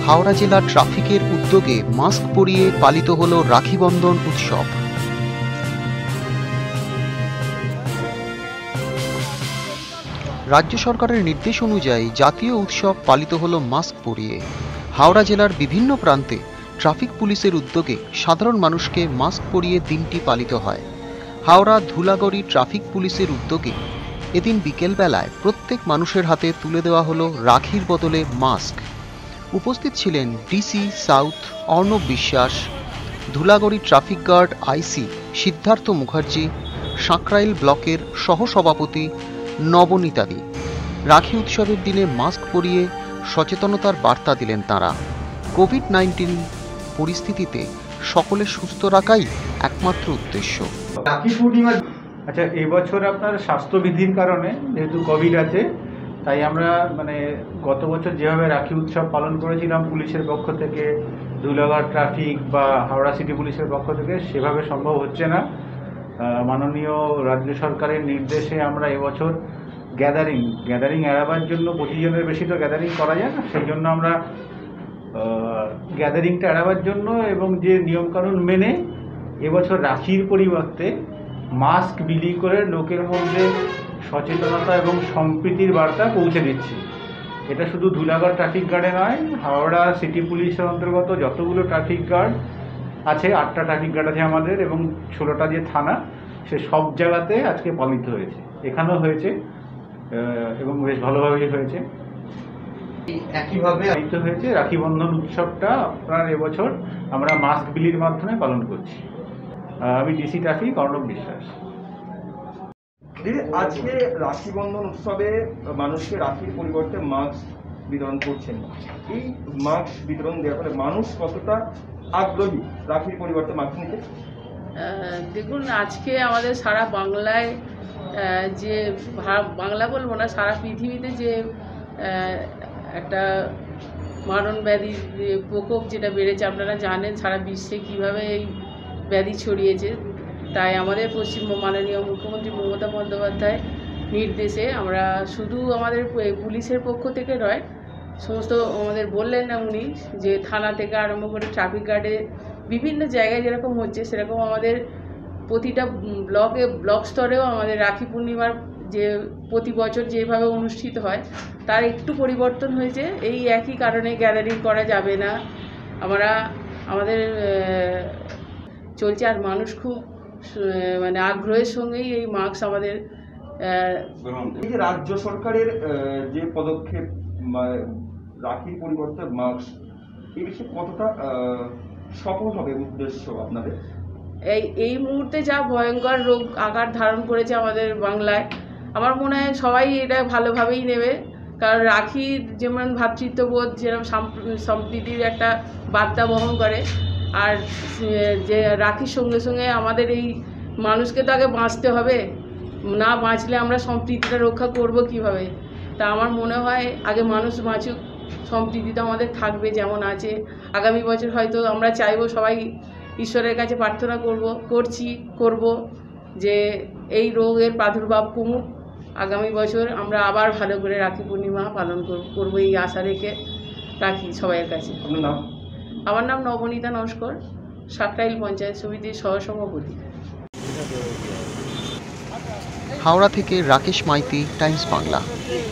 হাওড়া জেলা ট্রাফিকের উদ্যোগে মাস্ক পরিয়ে পালিত হলো রাখি বন্ধন উৎসব। রাজ্য সরকারের নির্দেশ অনুযায়ী জাতীয় উৎসব পালিত হলো মাস্ক পরিয়ে। হাওড়া জেলার বিভিন্ন প্রান্তে ট্রাফিক পুলিশের উদ্যোগে সাধারণ মানুষকে মাস্ক পরিয়ে দিনটি পালিত হয়। হাওড়া ধুলাগড়ি ট্রাফিক পুলিশের উদ্যোগে এদিন বিকেলবেলায় প্রত্যেক মানুষের হাতে তুলে দেওয়া হলো রাখির বদলে মাস্ক। উপস্থিত ছিলেন DC south Arnab Biswas, Dhulagori traffic guard IC Siddhartha Mukherjee, Sankrail ব্লকের সহসভাপতি নবনীতাদি। রাখি উৎসবের দিনে মাস্ক পরিয়ে সচেতনতার বার্তা দিলেন তাঁরা। কোভিড-19 পরিস্থিতিতে সকলে সুস্থ রাখাই একমাত্র উদ্দেশ্য। রাখি পূর্ণিমা আচ্ছা, এবছর আপনার স্বাস্থ্যবিধির কারণে যেহেতু কোভিড আছে, তাই আমরা গত বছর যেভাবে রাখি উৎসব পালন করেছিলাম পুলিশের পক্ষ থেকে, ধুলাগড় ট্রাফিক বা হাওড়া সিটি পুলিশের পক্ষ থেকে, সেভাবে সম্ভব হচ্ছে না। মাননীয় রাজ্য সরকারের নির্দেশে আমরা এবছর গ্যাদারিং এড়াবার জন্য, 25 জনের বেশি তো গ্যাদারিং করা যায় না, সেই জন্য আমরা গ্যাদারিংটা এড়াবার জন্য এবং যে নিয়মকানুন মেনে এবছর রাখির পরিবর্তে মাস্ক বিলি করে লোকের মধ্যে সচেতনতা এবং সম্প্রীতির বার্তা পৌঁছে দিচ্ছি। এটা শুধু ধুলাগড় ট্রাফিক গার্ডে নয়, হাওড়া সিটি পুলিশের অন্তর্গত যতগুলো ট্রাফিক গার্ড আছে, 8টা ট্রাফিক গার্ড আছে আমাদের, এবং 16টা যে থানা, সে সব জায়গাতে আজকে পালিত হয়েছে। এখানেও হয়েছে এবং বেশ ভালোভাবেই হয়েছে। একইভাবে পালিত হয়েছে রাখি বন্ধন উৎসবটা আপনার এবছর আমরা মাস্ক বিলির মাধ্যমে পালন করছি। আমি ডিসি ট্রাফিক অর্ণব বিশ্বাস। আজকে রাখি বন্ধন উৎসবে মানুষকে রাখির পরিবর্তে মাস্ক বিতরণ করছেন। এই মাস্ক বিতরণ দেওয়ার ফলে মানুষ কতটা আগ্রহী রাখির পরিবর্তে মাস্ক নিতে? দেখুন, আজকে আমাদের সারা বাংলায় যে বাংলা বলবো না, সারা পৃথিবীতে যে একটা মারণ ব্যাধির প্রকোপ যেটা বেড়েছে, আপনারা জানেন সারা বিশ্বে কীভাবে এই ব্যাধি ছড়িয়েছে। তাই আমাদের মাননীয় মুখ্যমন্ত্রী মমতা বন্দ্যোপাধ্যায় নির্দেশে আমরা শুধু আমাদের পুলিশের পক্ষ থেকে নয়, সমস্ত আমাদের বললেন না উনি, যে থানা থেকে আরম্ভ করে ট্রাফিক গার্ডে বিভিন্ন জায়গায় যেরকম হচ্ছে, সেরকম আমাদের প্রতিটা ব্লক স্তরেও আমাদের রাখি পূর্ণিমার যে প্রতি বছর যেভাবে অনুষ্ঠিত হয় তার একটু পরিবর্তন হয়েছে। এই একই কারণে গ্যাদারিং করা যাবে না, আমাদের চলছে। আর মানুষ খুব আগ্রহের সঙ্গেই এই মাস্ক আমাদের এই যে রাজ্য সরকারের যে পদক্ষেপ রাখির পরিবর্তে মাস্ক, এই বিষয়ে কতটা সফল হবে উদ্দেশ্য আপনাদের? এই মুহূর্তে যা ভয়ঙ্কর রোগ আকার ধারণ করেছে আমাদের বাংলায়, আমার মনে হয় সবাই এটা ভালোভাবেই নেবে। কারণ রাখির যেমন ভ্রাতৃত্ববোধ, যেরকম সম্প্রীতির একটা বার্তা বহন করে, আর যে রাখির সঙ্গে সঙ্গে আমাদের এই মানুষকে তো আগে বাঁচতে হবে, না বাঁচলে আমরা সম্প্রীতিটা রক্ষা করব কিভাবে। তা আমার মনে হয় আগে মানুষ বাঁচুক, সম্প্রীতি তো আমাদের থাকবে যেমন আছে। আগামী বছর হয়তো আমরা চাইবো, সবাই ঈশ্বরের কাছে প্রার্থনা করব যে এই রোগের প্রাদুর্ভাব কমুক, আগামী বছর আমরা আবার ভালো করে রাখি পূর্ণিমা পালন করব, এই আশা রেখে রাখি সবাইয়ের কাছে। আমার নাম নবনীতা নস্কর, সাঁকরাইল পঞ্চায়েত সমিতির সহসভাপতি। হাওড়া থেকে রাকেশ মাইতি, টাইমস বাংলা।